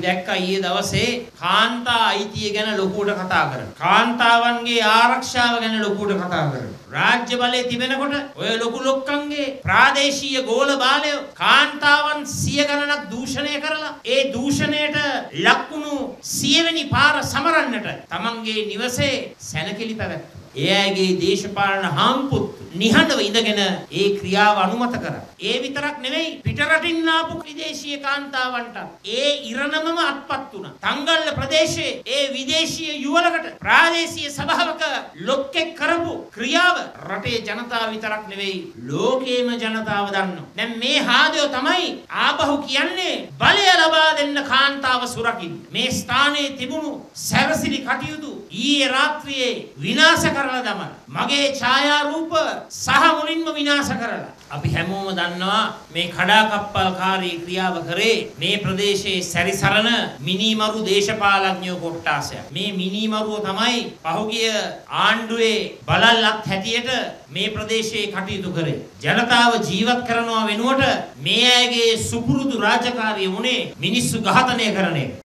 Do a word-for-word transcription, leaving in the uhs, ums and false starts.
දැක්කා ඊයේ දවසේ කාන්තා අයිතිය ගැන ලොකුවට කතා කරනවා. කාන්තාවන්ගේ ආරක්ෂාව ගැන ලොකුවට කතා කරනවා. රාජ්‍ය බලයේ තිබෙනකොට ඔය ලොකු ලොක්කන්ගේ ප්‍රාදේශීය ගෝල බාලයෝ කාන්තාවන් සිය ගණනක් දූෂණය කරලා ඒ දූෂණයට ලක්ුණු සියවෙනි පාර සමරන්නට තමන්ගේ නිවසේ සැනකෙළි පැවැත්තුවා. ඒ අයගේ දේශපාලන හාම්පුත් නිහඬව ඉඳගෙන ඒ ක්‍රියාව අනුමත කරා. ඒ විතරක් නෙවෙයි පිටරටින් ආපු විදේශීය කාන්තාවන්ට ඒ ඉරණමම අත්පත් වුණා. තංගල්ල ප්‍රදේශයේ ඒ විදේශීය යුවලකට ප්‍රාදේශීය සභාවක ලොක්කෙක් කරපු ක්‍රියාව රටේ ජනතාව විතරක් නෙවෙයි ලෝකේම ජනතාව දන්නවා. දැන් මේ හාදයෝ තමයි ආපහු කියන්නේ බලය ලබා දෙන්න කාන්තාව සුරකින්න. මේ ස්ථානයේ තිබුණු සැරසිලි කටයුතු ඊයේ රාත්‍රියේ විනාශ කරලා දමන. මගේ ඡායාරූප සහ මුලින්ම විනාශ කරලා. අපි හැමෝම දන්නවා මේ කඩාකප්පල්කාරී ක්‍රියාව කරේ මේ ප්‍රදේශයේ සැරිසරන මිනිමරු දේශපාලඥයෝ කොට්ටාසයක්. මේ මිනිමරුව තමයි පහුගිය ආණ්ඩුවේ බලල්ලත් හැටියට මේ ප්‍රදේශයේ කටයුතු කරේ. ජනතාව ජීවත් කරනවා වෙනුවට මේ අයගේ සුපුරුදු රාජකාරිය වුණේ මිනිස්සු ඝාතනය කරන එක.